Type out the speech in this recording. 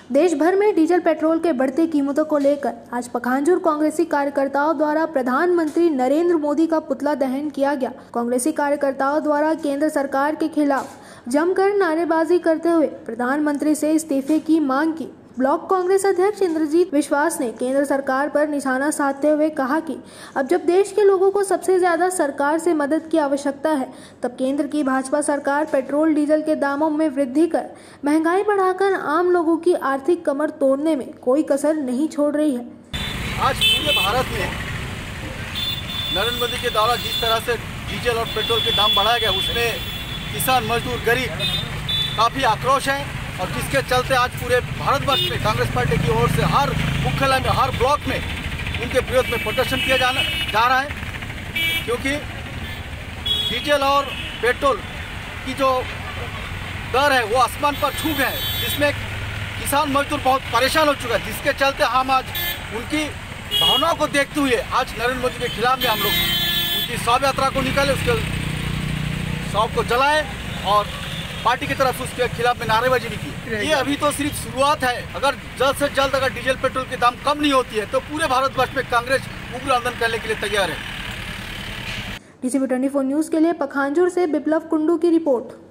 देश भर में डीजल पेट्रोल के बढ़ती कीमतों को लेकर आज पखांजूर कांग्रेसी कार्यकर्ताओं द्वारा प्रधानमंत्री नरेंद्र मोदी का पुतला दहन किया गया। कांग्रेसी कार्यकर्ताओं द्वारा केंद्र सरकार के खिलाफ जमकर नारेबाजी करते हुए प्रधानमंत्री से इस्तीफे की मांग की। ब्लॉक कांग्रेस अध्यक्ष इंद्रजीत विश्वास ने केंद्र सरकार पर निशाना साधते हुए कहा कि अब जब देश के लोगों को सबसे ज्यादा सरकार से मदद की आवश्यकता है, तब केंद्र की भाजपा सरकार पेट्रोल डीजल के दामों में वृद्धि कर महंगाई बढ़ाकर आम लोगों की आर्थिक कमर तोड़ने में कोई कसर नहीं छोड़ रही है। आज पूरे भारत में नरेंद्र मोदी के द्वारा जिस तरह से डीजल और पेट्रोल के दाम बढ़ाया गया, उसमें किसान, मजदूर, गरीब काफ़ी आक्रोश है और जिसके चलते आज पूरे भारतवर्ष में कांग्रेस पार्टी की ओर से हर मुख्यालय में, हर ब्लॉक में उनके विरोध में प्रदर्शन किया जा रहा है, क्योंकि डीजल और पेट्रोल की जो दर है वो आसमान पर छू गए हैं, जिसमें किसान, मजदूर बहुत परेशान हो चुका है। जिसके चलते हम आज उनकी भावनाओं को देखते हुए आज नरेंद्र मोदी के खिलाफ में हम लोग उनकी शव यात्रा को निकाले, उसके शव को जलाए और पार्टी की तरफ उसके खिलाफ में नारेबाजी भी की। ये अभी तो सिर्फ शुरुआत है। अगर जल्द से जल्द अगर डीजल पेट्रोल के दाम कम नहीं होती है तो पूरे भारतवर्ष में कांग्रेस उग्र आंदोलन करने के लिए तैयार है। DCP 24 न्यूज के लिए पखांजूर से बिप्लव कुंडू की रिपोर्ट।